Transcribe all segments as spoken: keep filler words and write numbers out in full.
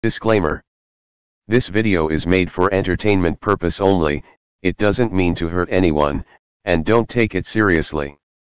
Disclaimer. This video is made for entertainment purpose only, it doesn't mean to hurt anyone, and don't take it seriously.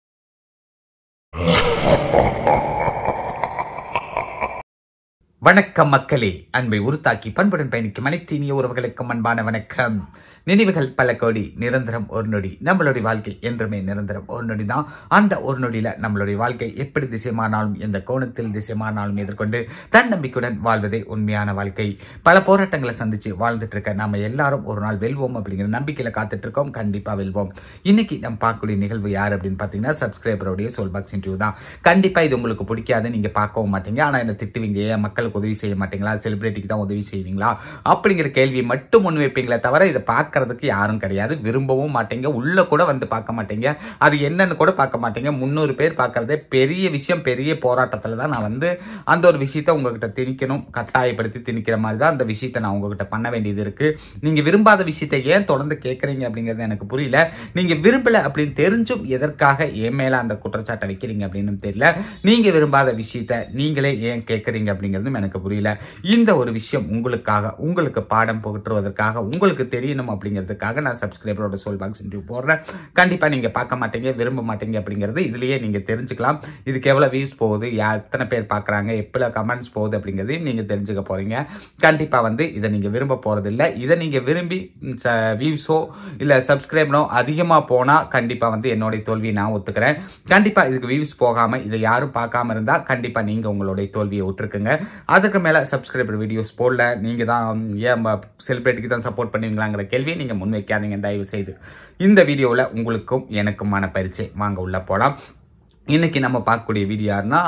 வணக்கம் மக்களே, அன்பை உருத்தாக்கி பண்புடன் பயணிக்கும் அனைத்து இனிய உறவுகளுக்கும் அன்பான வணக்கம். நினைவுகள் பல கோடி, நிரந்தரம் ஒரு நொடி. நம்மளுடைய வாழ்க்கை என்றுமே நிரந்தரம் ஒரு நொடி தான். அந்த ஒரு நொடியில நம்மளுடைய வாழ்க்கை எப்படி திசைமானாலும், எந்த கோணத்தில் திசைமானாலும் எதிர்கொண்டு தன்னம்பிக்கையுடன் வாழ்வதே உண்மையான வாழ்க்கை. பல போராட்டங்களை சந்திச்சு வாழ்ந்துட்டு இருக்க நாம எல்லாரும் ஒரு நாள் வெல்வோம் அப்படிங்கிற நம்பிக்கையில காத்துட்டு இருக்கோம். கண்டிப்பா வெல்வோம். இன்னைக்கு நம்ம பார்க்கக்கூடிய நிகழ்வு யார் அப்படின்னு பாத்தீங்கன்னா, சப்ஸ்கிரைபருடைய சோல் பாக்ஸ் இன்டர்வியூ தான். கண்டிப்பா இது உங்களுக்கு பிடிக்காது, நீங்க பார்க்கவும் மாட்டீங்க. ஆனா என்ன திட்டுவீங்க, ஏன் மக்களுக்கு உதவி செய்ய மாட்டீங்களா, செலிபிரிட்டிக்கு தான் உதவி செய்வீங்களா அப்படிங்கிற கேள்வியை மட்டும் முன் வைப்பீங்களே தவிர இதை பார்க்கறதுக்கு யாரும் கிடையாது. விரும்பவும் மாட்டீங்க, உள்ள கூட வந்து பார்க்க மாட்டீங்க, அது என்னன்னு கூட பார்க்க மாட்டீங்க. முன்னூறு பேர் பார்க்கறதே பெரிய விஷயம். பெரிய போராட்டத்துல தான் நான் வந்து அந்த ஒரு விஷயத்தை உங்ககிட்ட திணிக்கணும், கட்டாயப்படுத்தி திணிக்கிற மாதிரி தான் அந்த விஷயத்தை நான் உங்ககிட்ட பண்ண வேண்டியது இருக்கு. நீங்க விரும்பாத விஷயத்தை ஏன் தொடர்ந்து கேட்கறீங்க அப்படிங்கிறது எனக்கு புரியல. நீங்க விரும்பல அப்படின்னு தெரிஞ்சும் எதற்காக என் மேல அந்த குற்றச்சாட்டை வைக்கிறீங்க அப்படின்னு தெரியல. நீங்க விரும்பாத விஷயத்தை நீங்களே ஏன் கேட்கறீங்க அப்படிங்கிறது எனக்கு புரியல. இந்த ஒரு விஷயம் உங்களுக்காக, உங்களுக்கு பாடம் புகட்டுவதற்காக, உங்களுக்கு தெரியணும் அப்படிங்கிறதுக்காக நான் சப்ஸ்கிரைபரோட சோல் பாக்ஸ் இன்டர்வியூ போடுறேன். கண்டிப்பா நீங்க பார்க்க மாட்டீங்க, விரும்ப மாட்டீங்க அப்படிங்கிறது இதுலயே நீங்க தெரிஞ்சுக்கலாம். இதுக்கு எவ்வளவு வியூஸ் போகுது, எத்தனை பேர் பார்க்கறாங்க, எப்பல கமெண்ட்ஸ் போகுது அப்படிங்கிறதையும் நீங்க தெரிஞ்சுக்க போறீங்க. கண்டிப்பா வந்து இதை நீங்க விரும்ப போறது இல்லை. இதை நீங்க விரும்பி வியூஸோ இல்ல சப்ஸ்கிரைபரோ அதிகமா போனா கண்டிப்பா வந்து என்னுடைய தோல்வியை நான் ஒத்துக்கிறேன். கண்டிப்பா இதுக்கு வியூஸ் போகாம இதை யாரும் பார்க்காம இருந்தா கண்டிப்பா நீங்க உங்களுடைய தோல்வியை ஒற்றுக்குங்க. அதுக்கு மேல சப்ஸ்கிரைபர் வீடியோஸ் போடல, நீங்க தான் ஏன் செலிபிரிட்டிக்கு தான் சப்போர்ட் பண்ணுவீங்களாங்கிற கேள்வியை நீங்க முன்வைக்காதீங்க தயவு செய்து. இந்த வீடியோவில் உங்களுக்கும் எனக்குமான பரிச்சை, வாங்க உள்ள போலாம். இன்னைக்கு நம்ம பார்க்கக்கூடிய வீடியோ யாருன்னா,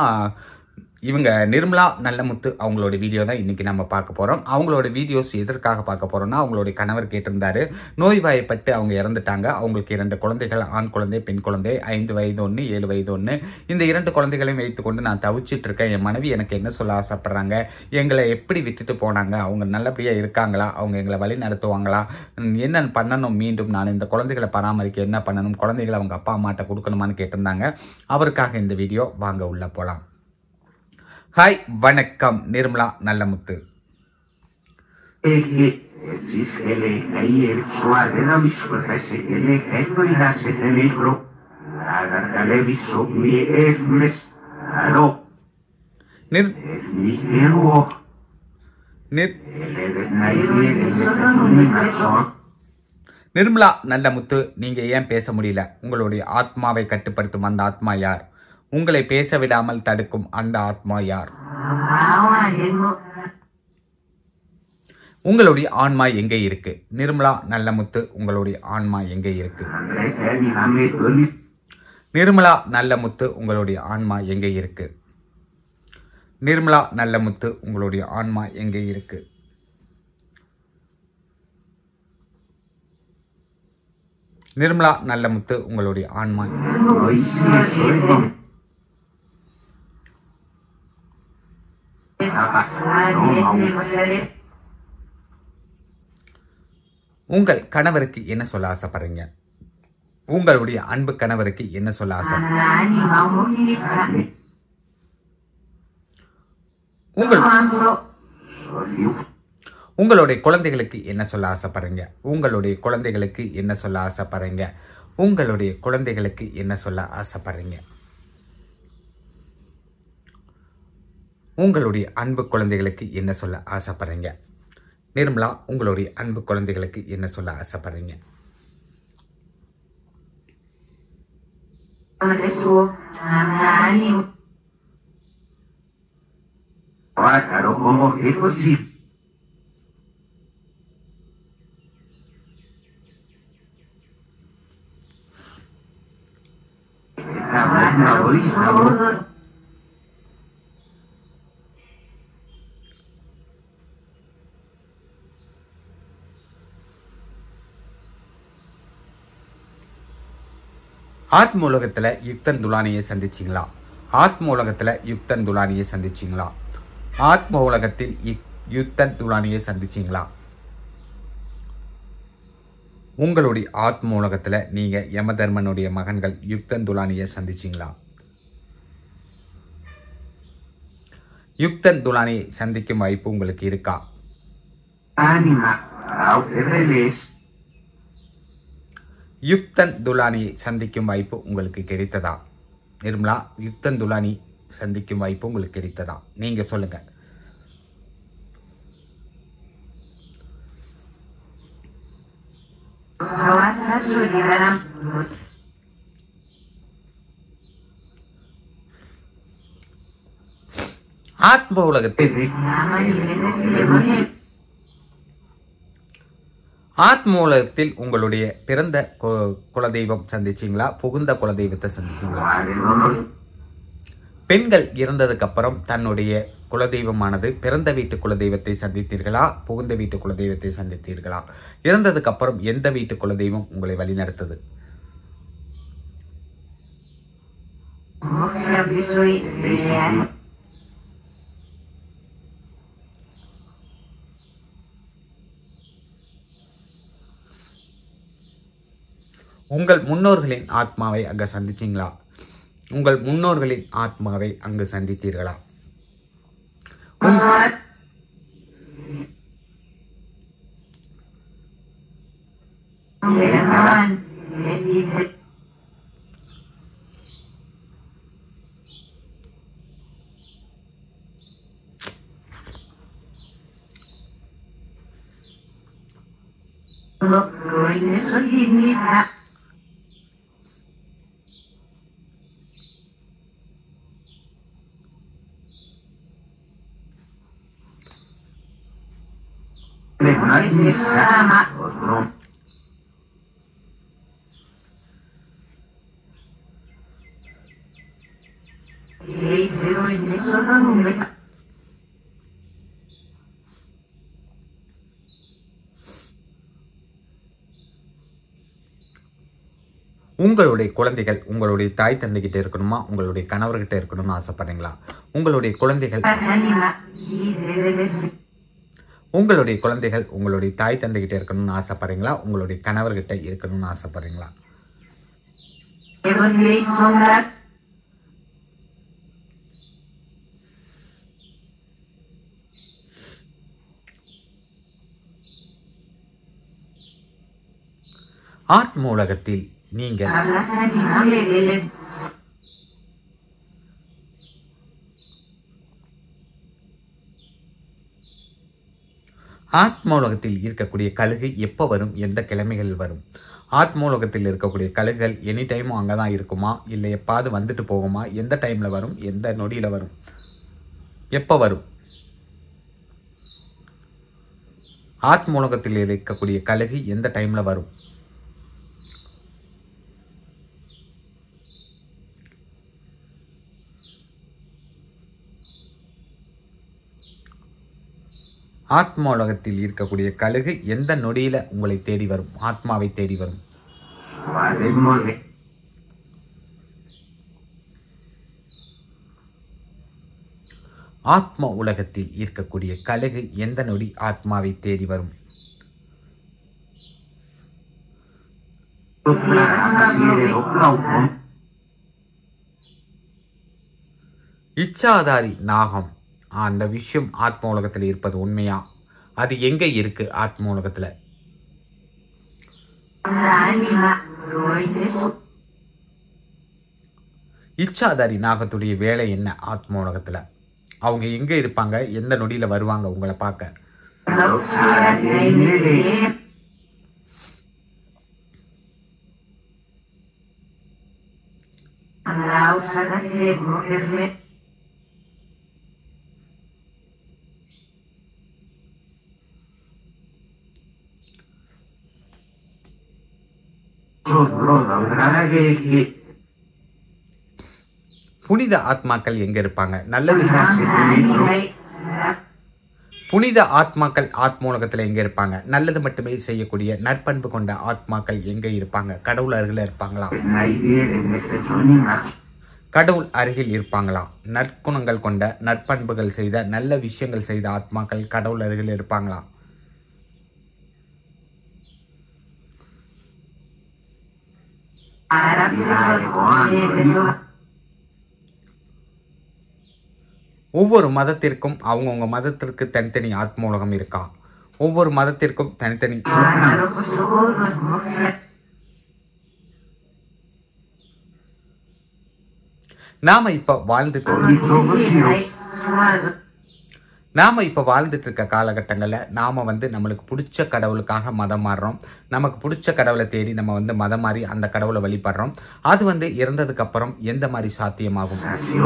இவங்க நிர்மலா நல்லமுத்து அவங்களோட வீடியோ தான் இன்னைக்கு நம்ம பார்க்க போறோம். அவங்களோட வீடியோஸ் எதற்காக பார்க்க போறோம்னா, அவங்களுடைய கணவர் கேட்டிருந்தாரு. நோய்வாய்ப்பட்டு அவங்க இறந்துட்டாங்க. அவங்களுக்கு இரண்டு குழந்தைகள், ஆண் குழந்தை பெண் குழந்தை, ஐந்து வயது ஒன்று ஏழு வயது ஒன்று. இந்த இரண்டு குழந்தைகளையும் வைத்துக்கொண்டு நான் தவிச்சிட்டு இருக்கேன். என் மனைவி எனக்கு என்ன சொல்ல ஆசைப்படுறாங்க, எங்களை எப்படி விட்டுட்டு போனாங்க, அவங்க நல்லபடியா இருக்காங்களா, அவங்க எங்களை வழி நடத்துவாங்களா, என்ன பண்ணணும், மீண்டும் நான் இந்த குழந்தைகளை பராமரிக்க என்ன பண்ணணும், குழந்தைகளை அவங்க அப்பா அம்மாட்ட கொடுக்கணுமான்னு கேட்டிருந்தாங்க. அவருக்காக இந்த வீடியோ, வாங்க உள்ள போலாம். ஹாய், வணக்கம் நிர்மலா நல்லமுத்து. நிர்மலா நல்லமுத்து, நீங்க ஏன் பேச முடியல? உங்களுடைய ஆத்மாவை கட்டுப்படுத்தும் அந்த ஆத்மா யார்? உங்களை பேச விடாமல் தடுக்கும் அந்த ஆத்மா யார்? உங்களுடைய ஆன்மா எங்கே இருக்கு? நிர்மலா நல்லமுத்து, உங்களுடைய ஆன்மா எங்கே இருக்கு? நிர்மலா நல்லமுத்து, உங்களுடைய ஆன்மா எங்கே இருக்கு? நிர்மலா நல்லமுத்து, உங்களுடைய ஆன்மா எங்கே இருக்கு? நிர்மலா நல்லமுத்து, உங்களுடைய ஆன்மா உங்கள் கணவருக்கு என்ன சொல்ல ஆசைப்படுறீங்க? உங்களுடைய அன்பு கணவருக்கு என்ன சொல்ல ஆசை? உங்கள் உங்களுடைய குழந்தைகளுக்கு என்ன சொல்ல ஆசைப்படுறீங்க? உங்களுடைய குழந்தைகளுக்கு என்ன சொல்ல ஆசைப்படுறீங்க? உங்களுடைய குழந்தைகளுக்கு என்ன சொல்ல ஆசைப்படுறீங்க? உங்களுடைய அன்பு குழந்தைகளுக்கு என்ன சொல்ல ஆசைப்படுறீங்க? நிர்மலா, உங்களுடைய அன்பு குழந்தைகளுக்கு என்ன சொல்ல ஆசைப்படுறீங்க? ஆத்ம உலகத்துல யுக்தன் துலானியை சந்திச்சிங்களா? ஆத்ம உலகத்துல யுக்தன் துலானியை சந்திச்சிங்களா? ஆத்ம உலகத்தில் யுக்தன் துலானியை சந்திச்சிங்களா? உங்களுடைய ஆத்ம உலகத்துல நீங்க யமதர்மனுடைய மகன்கள் யுக்தன் துலானியை சந்திச்சிங்களா? யுக்தன் துலானியை சந்திக்கும் வாய்ப்பு உங்களுக்கு இருக்கா? Anima, au release. யுக்தன் துலானியை சந்திக்கும் வாய்ப்பு உங்களுக்கு கிடைத்ததா? நிர்மலா, யுக்தன் துலானி சந்திக்கும் வாய்ப்பு உங்களுக்கு கிடைத்ததா? நீங்க சொல்லுங்க. ஆத்ம உலகத்தில் ஆத்ம உலகத்தில் உங்களுடைய பிறந்த குலதெய்வம் சந்திச்சீங்களா? புகுந்த குலதெய்வத்தை சந்திச்சீங்களா? பெண்கள் இறந்ததுக்கு அப்புறம் தன்னுடைய குலதெய்வமானது பிறந்த வீட்டு குலதெய்வத்தை சந்தித்தீர்களா? புகுந்த வீட்டு குலதெய்வத்தை சந்தித்தீர்களா? இறந்ததுக்கு அப்புறம் எந்த வீட்டு குலதெய்வம் உங்களை வழிநடத்தது? உங்கள் முன்னோர்களின் ஆத்மாவை அங்க சந்திச்சீங்களா? உங்கள் முன்னோர்களின் ஆத்மாவை அங்கு சந்தித்தீர்களா? உங்களுடைய குழந்தைகள் உங்களுடைய தாய் தந்தைகிட்ட இருக்கணுமா, உங்களுடைய கணவர்கிட்ட இருக்கணும்னு ஆசைப்படுறீங்களா? உங்களுடைய குழந்தைகள் உங்களுடைய குழந்தைகள் உங்களுடைய தாய் தந்தைகிட்ட இருக்கணும்னு ஆசைப்படுறீங்களா? உங்களுடைய கணவர்கிட்ட இருக்கணும்னு ஆசைப்படுறீங்களா? ஆத்ம உலகத்தில் நீங்கள் ஆத்ம உலகத்தில் இருக்கக்கூடிய கழுகு எப்போ வரும், எந்த கிழமைகள் வரும்? ஆத்ம உலகத்தில் இருக்கக்கூடிய கழுகுகள் எனி டைமும் அங்கே தான் இருக்குமா, இல்லை எப்பாவது வந்துட்டு போகுமா? எந்த டைமில் வரும், எந்த நொடியில் வரும், எப்போ வரும்? ஆத்ம உலகத்தில் இருக்கக்கூடிய கழுகு எந்த டைமில் வரும்? ஆத்ம உலகத்தில் இருக்கக்கூடிய கழுகு எந்த நொடியில உங்களை தேடி வரும், ஆத்மாவை தேடி வரும்? ஆத்ம உலகத்தில் இருக்கக்கூடிய கழுகு எந்த நொடி ஆத்மாவை தேடி வரும்? இச்சாதாரி நாகம் அந்த விஷயம் ஆத்ம உலகத்தில் இருப்பது உண்மையா? அது எங்க இருக்கு ஆத்ம உலகத்துல? இச்சாதாரி நாகத்துடைய வேலை என்ன ஆத்ம உலகத்துல? அவங்க எங்க இருப்பாங்க, எந்த நொடியில வருவாங்க உங்களை பார்க்க? புனித ஆத்மாக்கள் எங்க இருப்பாங்க? நல்லது. புனித ஆத்மாக்கள் ஆத்ம உலகத்துல எங்க இருப்பாங்க? நல்லது மட்டுமே செய்யக்கூடிய நற்பண்பு கொண்ட ஆத்மாக்கள் எங்க இருப்பாங்க? கடவுள் அருகில் இருப்பாங்களா? கடவுள் அருகில் இருப்பாங்களா? நற்குணங்கள் கொண்ட நற்பண்புகள் செய்த நல்ல விஷயங்கள் செய்த ஆத்மாக்கள் கடவுள் அருகில் இருப்பாங்களா? ஒவ்வொரு மதத்திற்கும் அவங்கவுங்க மதத்திற்கு தனித்தனி ஆத்ம உலகம் இருக்கா? ஒவ்வொரு மதத்திற்கும் தனித்தனி நாம இப்ப வாழ்ந்துட்டு நாம இப்ப வாழ்ந்துட்டு இருக்க காலகட்டங்கள்ல நாம வந்து நம்மளுக்கு பிடிச்ச கடவுளுக்காக மதம் மாறுறோம். நமக்கு பிடிச்ச கடவுளை தேடி நம்ம வந்து மதம் மாறி அந்த கடவுளை வழிபடுறோம். அது வந்து இறந்ததுக்கு அப்புறம் எந்த மாதிரி சாத்தியமாகும்?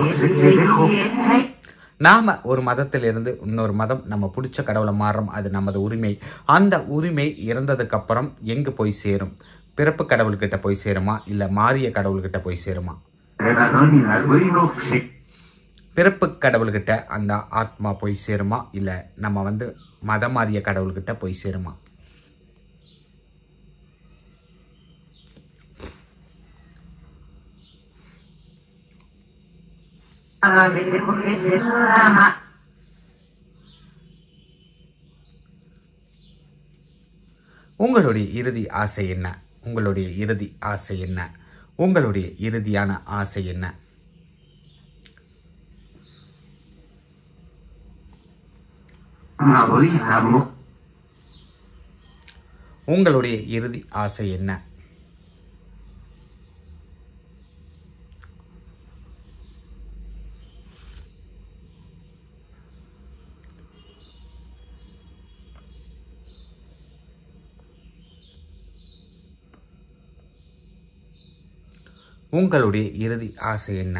நாம ஒரு மதத்திலிருந்து இன்னொரு மதம் நம்ம பிடிச்ச கடவுளை மாறுறோம். அது நமது உரிமை. அந்த உரிமை இறந்ததுக்கு அப்புறம் எங்கு போய் சேரும்? பிறப்பு கடவுள்கிட்ட போய் சேருமா, இல்ல மாறிய கடவுள்கிட்ட போய் சேருமா? பிறப்பு கடவுள்கிட்ட அந்த ஆத்மா போய் சேருமா, இல்ல நம்ம வந்து மதம் மாறிய கடவுள்கிட்ட போய் சேருமா? உங்களுடைய இறுதி ஆசை என்ன? உங்களுடைய இறுதி ஆசை என்ன? உங்களுடைய இறுதியான ஆசை என்ன? உங்களுடைய இறுதி ஆசை என்ன? உங்களுடைய இறுதி ஆசை என்ன?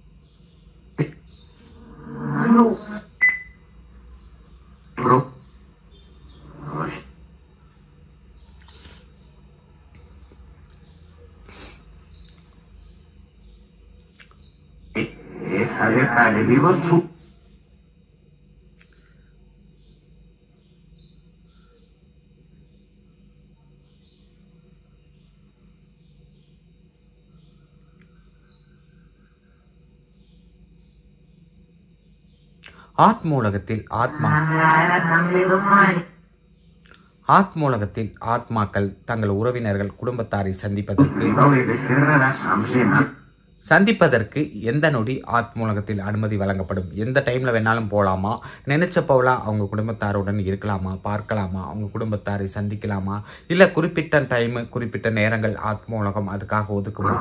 ஆத்ம உலகத்தில் ஆத்மா ஆத்ம உலகத்தில் ஆத்மாக்கள் தங்கள் உறவினர்கள் குடும்பத்தாரை சந்திப்பதற்கு சந்திப்பதற்கு எந்த நொடி ஆத்ம உலகத்தில் அனுமதி வழங்கப்படும்? எந்த டைம்ல வேணாலும் போலாமா? நினைச்சப்போலாம் அவங்க குடும்பத்தாருடன் இருக்கலாமா, பார்க்கலாமா, அவங்க குடும்பத்தாரை சந்திக்கலாமா, இல்ல குறிப்பிட்ட டைம் குறிப்பிட்ட நேரங்கள் ஆத்ம உலகம் அதுக்காக ஒதுக்குமா?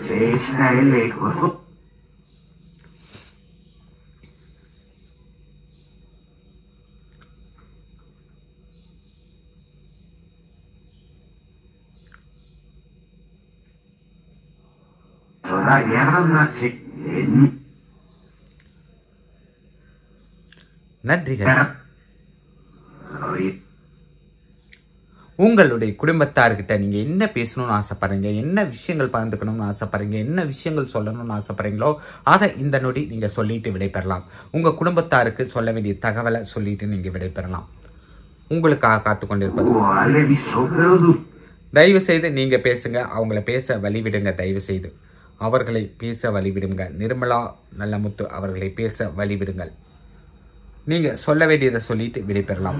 நன்றிகள். உங்களுடைய குடும்பத்தார்கிட்ட நீங்க என்ன பேசணும்னு ஆசைப்படுறீங்க, என்ன விஷயங்கள் பகிர்ந்துக்கணும்னு ஆசைப்படுறீங்க, என்ன விஷயங்கள் சொல்லணும்னு ஆசைப்படுறீங்களோ அதை இந்த நொடி நீங்க சொல்லிட்டு விடைபெறலாம். உங்க குடும்பத்தாருக்கு சொல்ல வேண்டிய தகவலை சொல்லிட்டு நீங்க விடைபெறலாம். உங்களுக்காக காத்து கொண்டிருப்பது தயவு செய்து நீங்க பேசுங்க, அவங்கள பேச வழிவிடுங்க. தயவு செய்து அவர்களை பேச வழிவிடுங்க. நிர்மலா நல்லமுத்து அவர்களை பேச வழிவிடுங்கள். நீங்க சொல்ல வேண்டியதை சொல்லிட்டு விடைபெறலாம்.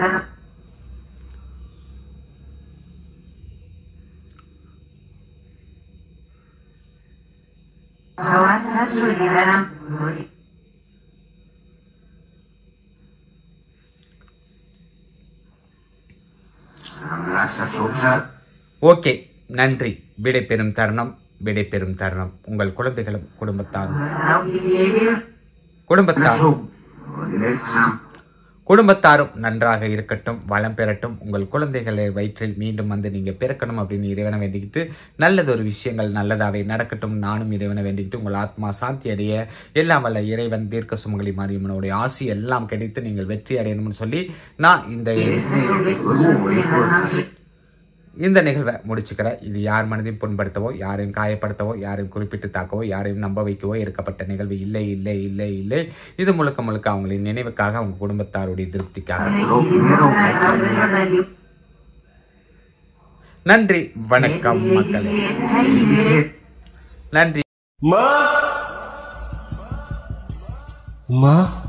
ஓகே, நன்றி. விடைபெறும் தருணம் விடைபெறும் தருணம் உங்கள் குழந்தைகளும் குடும்பத்தாரும் குடும்பத்தாரும் குடும்பத்தாரும் நன்றாக இருக்கட்டும், வளம் பெறட்டும். உங்கள் குழந்தைகளை வயிற்றில் மீண்டும் வந்து நீங்க பிறக்கணும் அப்படின்னு இறைவனை வேண்டிக்கிட்டு நல்லதொரு விஷயங்கள் நல்லதாவே நடக்கட்டும். நானும் இறைவனை வேண்டிக்கிட்டு உங்கள் ஆத்மா சாந்தி அடைய எல்லாம் வல்ல இறைவன் தீர்க்க சுமங்கலி மாரியம்மனுடைய ஆசி எல்லாம் கிடைத்து நீங்கள் வெற்றி அடையணும்னு சொல்லி நான் இந்த இந்த நிகழ்வை முடிச்சுக்கிறேன். இது யார் மனதையும் புண்படுத்தவோ, யாரையும் காயப்படுத்தவோ, யாரையும் குறிப்பிட்டு தாக்கவோ, யாரையும் நம்ப வைக்கவோ இருக்கப்பட்ட நிகழ்வு இல்லை இல்லை இல்லை இல்லை. இது முழுக்க முழுக்க அவங்களின் நினைவுக்காக, அவங்க குடும்பத்தாருடைய திருப்திக்காக. நன்றி, வணக்கம் மக்களே. நன்றி.